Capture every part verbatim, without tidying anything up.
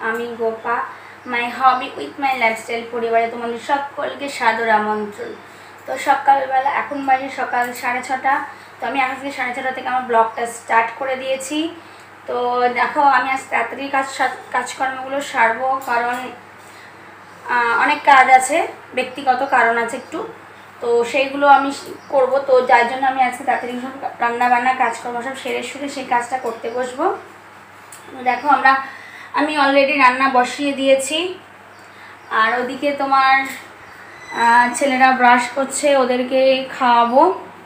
আমি Gopa, my hobby with my lifestyle পরিবারে তোমাদের সকলকে সাদর আমন্ত্রণ। তো সকালবেলা এখন বাজে সকাল সাড়ে ছটা। তো আমি আজকে সাড়ে ছটা থেকে আমার ব্লগটা স্টার্ট করে দিয়েছি। তো দেখো আমি আজ তাড়াতাড়ি কাজ কাজকর্মগুলো সারবো, কারণ অনেক কাজ আছে, ব্যক্তিগত কারণ আছে একটু, তো সেইগুলো আমি করব। তো যার জন্য আমি আজকে তাড়াতাড়ি সব রান্নাবান্না কাজকর্ম সব সেরে সুরে সেই কাজটা করতে বসবো। দেখো আমরা আমি অলরেডি রান্না বসিয়ে দিয়েছি, আর ওদিকে তোমার ছেলেরা ব্রাশ করছে, ওদেরকে খাওয়াবো।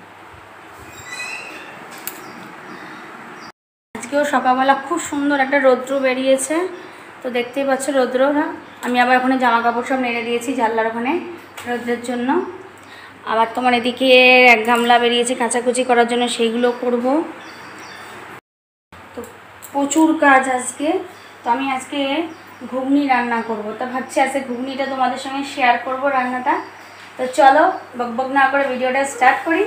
আজকেও সকালবেলা খুব সুন্দর একটা রৌদ্র বেরিয়েছে, তো দেখতেই পাচ্ছ রৌদ্রটা। আমি আবার ওখানে জামা কাপড় সব নেড়ে দিয়েছি জানলার ওখানে রৌদ্রের জন্য। আবার তোমার এদিকে এক গামলা বেরিয়েছে কাচাকুচি করার জন্য, সেইগুলো করব। তো প্রচুর কাজ আজকে। তো আমি আজকে ঘুগনি রান্না করব, তো ভাবছি আজকে ঘুগনিটা তোমাদের সঙ্গে শেয়ার করব রান্নাটা। তো চলো বকবক না করে ভিডিওটা স্টার্ট করি।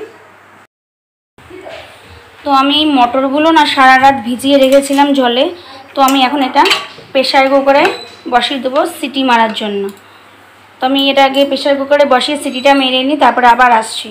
তো আমি মটরগুলো না সারা রাত ভিজিয়ে রেখেছিলাম জলে, তো আমি এখন এটা প্রেসার কুকারে বসিয়ে দেবো সিটি মারার জন্য। তো আমি এটা আগে প্রেসার কুকারে বসিয়ে সিটিটা মেরে নিই, তারপরে আবার আসছি।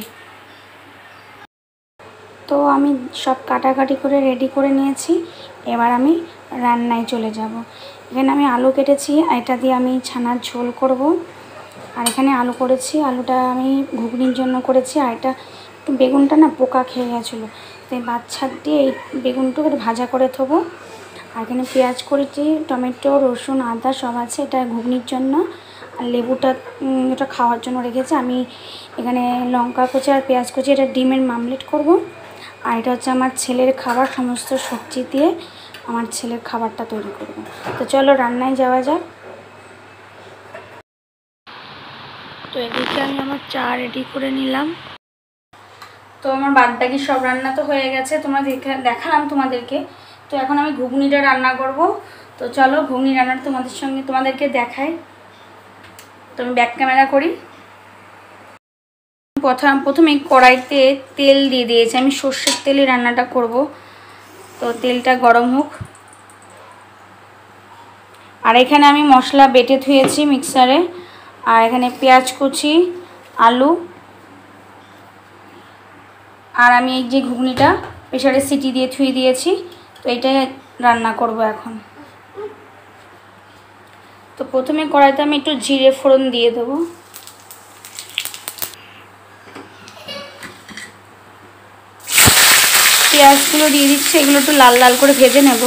তো আমি সব কাটাকাটি করে রেডি করে নিয়েছি, এবার আমি রান্নায় চলে যাব। এখানে আমি আলু কেটেছি, এটা দিয়ে আমি ছানার ঝোল করব। আর এখানে আলু করেছি, আলুটা আমি ঘুগনির জন্য করেছি। আর এটা বেগুনটা না পোকা খেয়ে গেছিলো, তাই বাচ্চা দিয়ে এই বেগুনটাকে ভাজা করে থবো। আর এখানে পেঁয়াজ করেছি, টমেটো, রসুন, আদা সব আছে, এটা ঘুগনির জন্য। আর লেবুটা এটা খাওয়ার জন্য রেখেছি। আমি এখানে লঙ্কা কুচি আর পেঁয়াজ কুচি, এটা ডিমের মামলেট করব। আর এটা হচ্ছে আমার ছেলের খাবার, সমস্ত সবজি দিয়ে আমার ছেলের খাবারটা তৈরি করব। তো চলো রান্নায় যাওয়া যাক। তো এদিকে আমি আমার চা রেডি করে নিলাম। তো আমার বাদবাকি সব রান্না তো হয়ে গেছে, তোমরা দেখালাম তোমাদেরকে। তো এখন আমি ঘুগনিটা রান্না করব। তো চলো ঘুগনি রান্নাটা তোমাদের সঙ্গে তোমাদেরকে দেখাই। তো আমি ব্যাক ক্যামেরা করি। প্রথম প্রথমে কড়াইতে তেল দিয়ে দিয়েছি, আমি সর্ষের তেলে রান্নাটা করব। তো তেলটা গরম হোক। আর এখানে আমি মশলা বেটে ধুয়েছি মিক্সারে। আর এখানে পেঁয়াজ কুচি, আলু, আর আমি এই যে ঘুগনিটা প্রেসারে সিটি দিয়ে ধুয়ে দিয়েছি, তো এইটাই রান্না করব এখন। তো প্রথমে কড়াইতে আমি একটু জিরে ফোড়ন দিয়ে দেবো। পেঁয়াজগুলো দিয়ে দিচ্ছি, এগুলো একটু লাল লাল করে ভেজে নেব।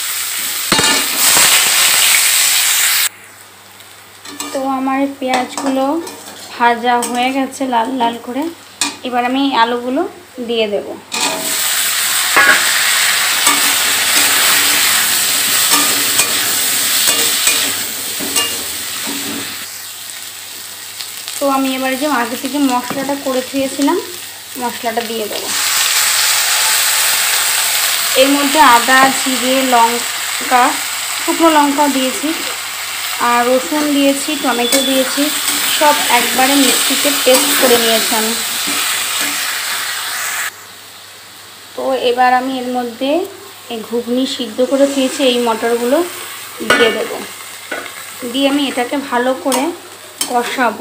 তো আমার পেঁয়াজগুলো ভাজা হয়ে গেছে লাল লাল করে, এবার আমি আলুগুলো দিয়ে দেব। তো আমি এবারে যে আগে থেকে মশলাটা করে ধুয়েছিলাম মশলাটা দিয়ে দেবো। এর মধ্যে আদা, জিরে, লঙ্কা, শুকনো লঙ্কাও দিয়েছি, আর রসুন দিয়েছি, টমেটো দিয়েছি, সব একবারে মিক্সিতে পেস্ট করে নিয়েছি আমি। তো এবার আমি এর মধ্যে এই ঘুগনি সিদ্ধ করে দিয়েছি এই মটরগুলো দিয়ে দেব, দিয়ে আমি এটাকে ভালো করে কষাবো।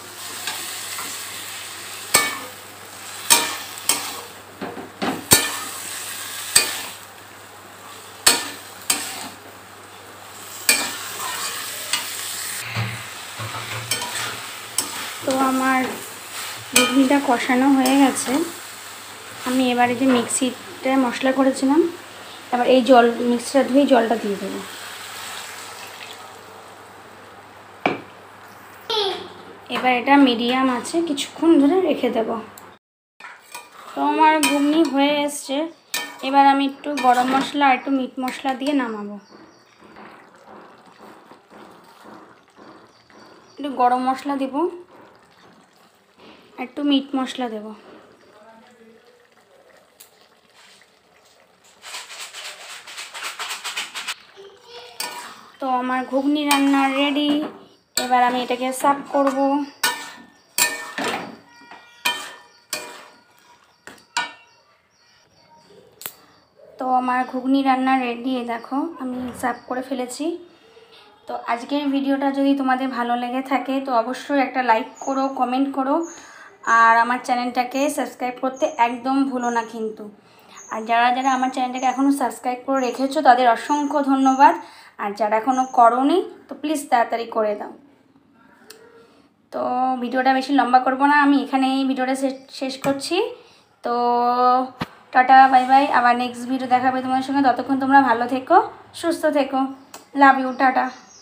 তো আমার ঘুগনিটা কষানো হয়ে গেছে। আমি এবারে যে মিক্সিতে মশলা করেছিলাম, এবার এই জল মিক্সিটা ধুয়ে জলটা দিয়ে দেবো। এবার এটা মিডিয়াম আছে কিছুক্ষণ ধরে রেখে দেব। তো আমার ঘুগনি হয়ে এসছে, এবার আমি একটু গরম মশলা আর একটু মিট মশলা দিয়ে নামাবো। একটু গরম মশলা দেব, একটু মিট মশলা দেব। তো আমার ঘুগনি রান্না রেডি, এবার আমি এটাকে সার্ভ করব। তো আমার ঘুগনি রান্না রেডি, দেখো আমি সার্ভ করে ফেলেছি। তো আজকের ভিডিওটা যদি তোমাদের ভালো লেগে থাকে তো অবশ্যই একটা লাইক করো, কমেন্ট করো, আর আমার চ্যানেলটাকে সাবস্ক্রাইব করতে একদম ভুলো না কিন্তু। আর যারা যারা আমার চ্যানেলটাকে এখনও সাবস্ক্রাইব করে রেখেছো তাদের অসংখ্য ধন্যবাদ, আর যারা এখনও করোনি তো প্লিজ তাড়াতাড়ি করে দাও। তো ভিডিওটা বেশি লম্বা করব না, আমি এখানেই ভিডিওটা শেষ করছি। তো টাটা, বাই বাই, আবার নেক্সট ভিডিও দেখাবে তোমাদের সঙ্গে। ততক্ষণ তোমরা ভালো থেকো, সুস্থ থেকো, লাভ ইউ, টাটা।